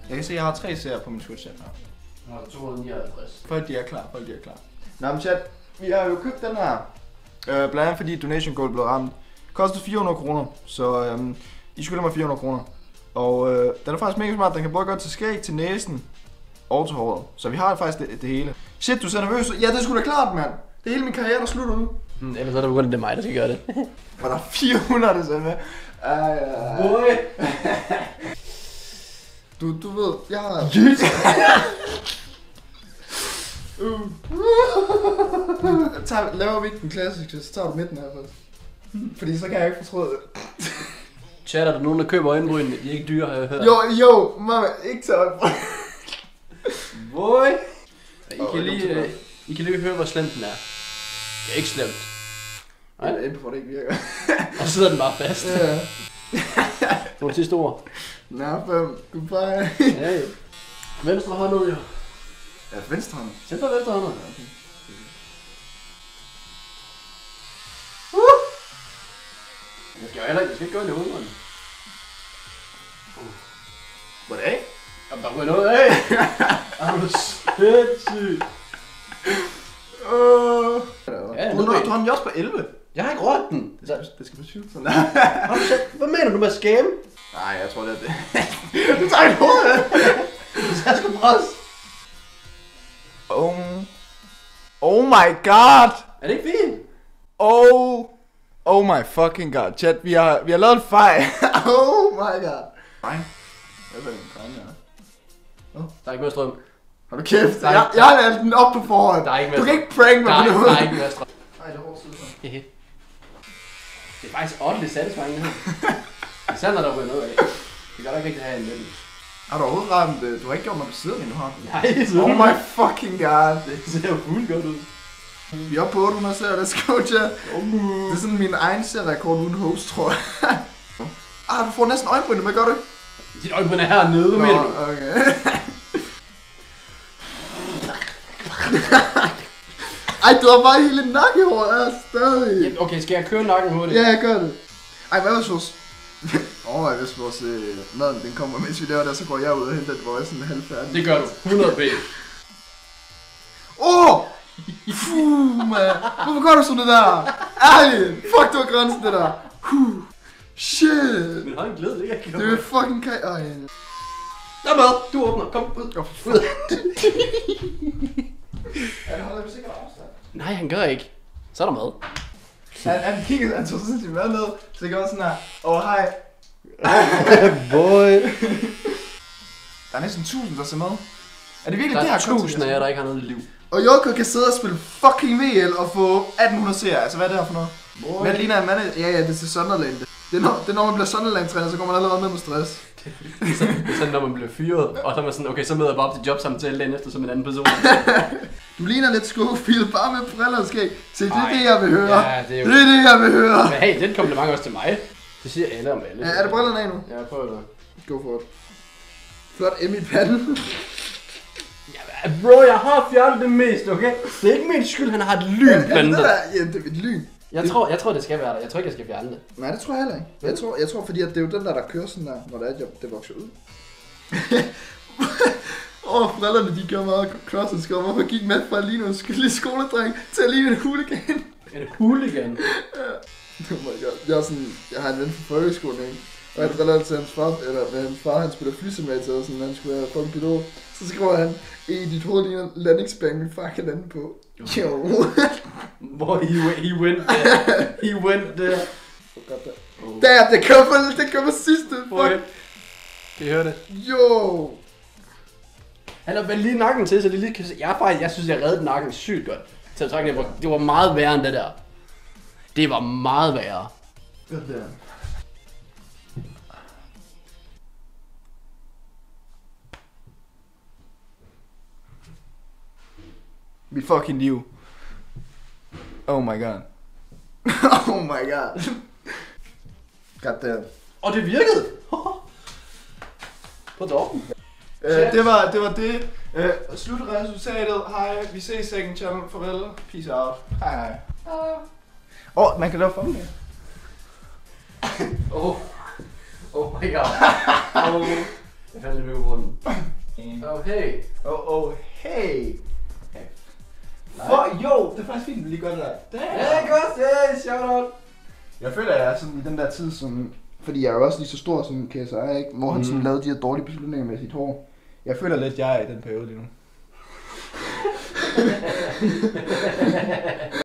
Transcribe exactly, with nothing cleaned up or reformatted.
Jeg kan se, at jeg har tre serier på min Twitch-chat her. Jeg har to hundrede og nioghalvtreds. Folk de er klar, folk de er klar. Nå, men chat, vi har jo købt den her. Øh, blandt andet fordi donation goal blev ramt. Kostede fire hundrede kroner, så øhm, I skylder mig fire hundrede kroner. Og øh, den er faktisk mega smart, den kan både godt til skæg, til næsen og til håret. Så vi har faktisk det, det hele. Shit, du ser nervøs. Ja, det er sgu da klart, mand. Det er hele min karriere, der slutter nu. Hmm, ellers er det begyndt, det er mig, der skal gøre det. Og der er fire hundrede, der ser med. Uh, Boy! du, du ved, jeg har... Jyt! uh. tager, laver vi ikke den klassiske, så tager du midten her først. Fordi så kan jeg ikke fortryde det. Chat, er der nogen, der køber øjenbrynene? De er ikke dyre, har jeg hørt. Jo, jo, mamma, ikke tage øjenbryn. Boy! I Oh, kan, lige, uh, I kan lige høre, hvor slemt den er. Det er ikke slemt. Nej, jeg er inde på, det ikke virker. Og så sidder den bare fast. Ja. Nogle sidste ord. Nå, fem. Goodbye. Hey. Venstre hånd ud, jo. Ja, venstre hånd. Sæt på venstre hånd. Okay. Uh! Jeg skal jo heller ikke, jeg skal ikke gøre det i hovedet. Hvordan? Jamen, der ryger noget af. Er du sindssygt? Åh. Ja, Du nu har ved du har den jo også på elleve. Jeg har ikke rørt den. Det skal, det skal på tyve. Sådan der. Har du set, hvad mener du med at skamme? Nej, jeg tror det er det. Du tager et hoved. Så jeg skal pres. Oh. Oh my god. Er det ikke fint? Oh. Oh my fucking god. Chat, vi har, vi har lavet en fejl. Oh my god. Nej. Jeg ved ikke, hvad Der er ikke mere strøm. har du kæft? Der er Jeg, ikke- jeg har lavet den op på forhånd. Der er ikke mere Du kan strøm. ikke prank mig Der på er, noget. der er ikke mere strøm. Nej, det er hårdt siddet. Hehe. Det er faktisk ordentligt satisfying, det her. Især når der ryger noget af. Det gør da ikke rigtig have en løn. Har du overhovedet ramt det? Du har ikke gjort mig på siden endnu, har du? Nej, så Oh my fucking god. det ser jo fuld godt ud. Vi er oppe på otte hundrede serier, let's go, chat. Det er sådan min egen serierekord uden host, tror jeg. Ah, du får næsten øjenbrynene med, gør du? Dit øjenbryn er hernede, hvad mener du? Okay. Ej, du har bare hele nakkehåret, er stadig. Jamen, okay, skal jeg køre nakken hurtigt? Ja, jeg gør det. Ej, hvad hvis vores... Overvej, hvis vores øh, maden den kommer, mens vi laver det, så går jeg ud og henter det, hvor jeg er sådan halvfærdig. Det gør du. hundrede B. Åh! Oh! Fuh, man. Hvorfor gør du sådan det der? Ærligt. Fuck, du har grænsen, det der. Huh. Shit. Men hånd glæde, det kan jeg ikke. Det er fucking kaj... Ej. Der er mad. Du åbner. Kom ud. Åh, for fuck. Han holder vi sikkert afstand. Nej, han gør ikke. Så er der mad. Han, han kiggede, han tog sådan sin mad ned, så det gjorde sådan her. Åh, oh, hej. Boy. Der er næsten tusind, der ser med. Er det virkelig Der det er her tusind af jer, der ikke har noget liv. Og Joko kan sidde og spille fucking V L og få atten hundrede serier. Altså, hvad er det her for noget? Boy. Hvad ligner en mand? Ja, ja, det er til Sunderland. Det er, når, det er når man bliver Sunderland-træner, så går man allerede ned med stress. Det er sådan, det er sådan, når man bliver fyret, og så er man sådan, okay, så møder jeg bare op til jobsamtale dagen efter som en anden person. Du ligner lidt Schofield, bare med briller og skæg. Se, det er Ej. det, jeg vil høre. Ja, det er jo... Det er det, jeg vil høre. Men hey, den kompliment også til mig. Det siger alle om alle. Ja, er det brillerne af nu? Ja, jeg prøver det. Go for it. Flot M i panden. Ja, bro, jeg har fjernet det meste, okay? Det er ikke min skyld, han har et lyn Ja, er det blandet. der? Ja, det er et lyn. Jeg tror, jeg tror, det skal være der. Jeg tror ikke, jeg skal fjerne det. Nej, det tror jeg heller ikke. Jeg tror, jeg tror fordi at det er jo den der, der kører sådan der, når det er, at det vokser ud. Åh, oh, forældrene, de gør meget cross and score. Hvorfor gik Matt fra lige en skyldig skoledreng til at lige en hooligan? En hooligan? Ja. Oh my god. Jeg, er sådan, jeg har en ven fra folkeskolen, ikke? Og jeg driller til hans far, eller med hans far, han spiller flysimulator, og sådan, han skulle være fucking pilot. Så skriver han, i dit hoved ligner landingsbane, min far kan lande på. Jo. Boy, he, he went there. He went there. Oh. Der, det kommer, det kommer sidste. Boy. Fuck. Kan I høre det? Jo. Han har vel lige nakken til, så det lige kan se. Jeg er faktisk, jeg synes, jeg reddede nakken sygt godt. Så jeg tror, det var meget værre end det der. Det var meget værre. Det der. Mit fucking liv. Oh my god. Oh my god. God damn. Og det virkede! På toppen. Uh, det var det. Var det. Uh, slutresultatet. Hej, vi ses second channel. Farvel. Peace out. Hej hej. Åh, oh, man kan lave thumbnail. Oh. Oh my god. Oh. Jeg fandt det med på den. fan. Oh, hey. Oh, oh, hey. For, jo, det er faktisk fint, at vi lige gør det der. Ja, godt. Hey, shout out. Jeg føler, at jeg er sådan i den der tid, som... Fordi jeg er jo også lige så stor som K S I, ikke? Hvor han sådan Mm. lavede de her dårlige beslutninger med sit hår. Jeg føler lidt, at jeg er i den periode lige nu.